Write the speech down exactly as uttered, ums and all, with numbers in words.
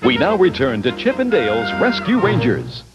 We now return to Chip and Dale's Rescue Rangers.